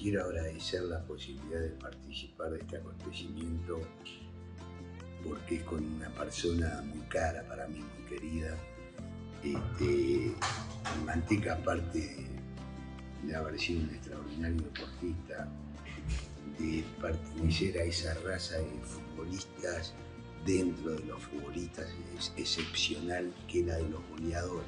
quiero agradecer la posibilidad de participar de este acontecimiento porque es con una persona muy cara para mí, muy querida. Manteca, aparte de haber sido un extraordinario deportista, de pertenecer a esa raza de futbolistas dentro de los futbolistas excepcional que es la de los goleadores,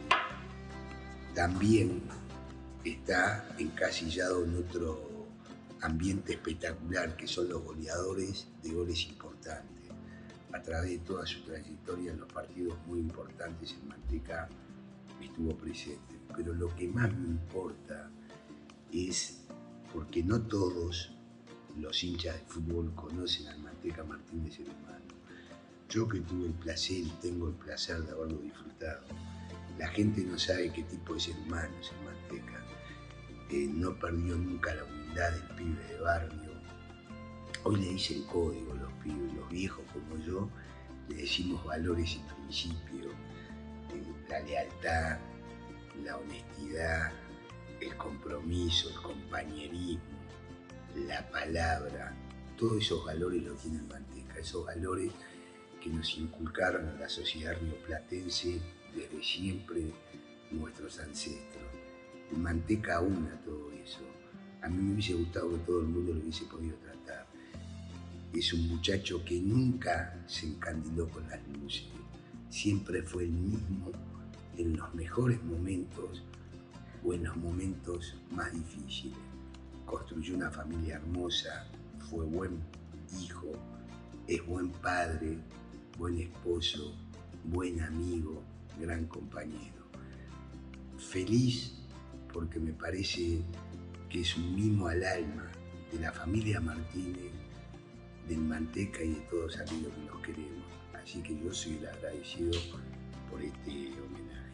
también está encasillado en otro ambiente espectacular que son los goleadores de goles importantes. A través de toda su trayectoria en los partidos muy importantes en Manteca estuvo presente. Pero lo que más me importa es porque no todos los hinchas de fútbol conocen al Manteca Martínez, ser humano. Yo que tuve el placer y tengo el placer de haberlo disfrutado, la gente no sabe qué tipo de ser humano es el Manteca. No perdió nunca la humildad del pibe de barrio. Hoy le dicen código los pibes, los viejos como yo le decimos valores y principios, la lealtad, la honestidad, el compromiso, el compañerismo, la palabra. Todos esos valores los tiene el Manteca, esos valores que nos inculcaron a la sociedad rioplatense desde siempre nuestros ancestros. El Manteca aúna todo eso. A mí me hubiese gustado que todo el mundo lo hubiese podido tratar. Es un muchacho que nunca se encandiló con las luces, siempre fue el mismo en los mejores momentos o en los momentos más difíciles. Construyó una familia hermosa, fue buen hijo, es buen padre, buen esposo, buen amigo, gran compañero. Feliz porque me parece que es un mimo al alma de la familia Martínez, del Manteca y de todos aquellos que nos queremos. Así que yo soy el agradecido por este homenaje.